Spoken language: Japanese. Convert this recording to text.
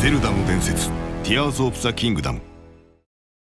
ゼルダの伝説ティアーズ・オブ・ザ・キングダム。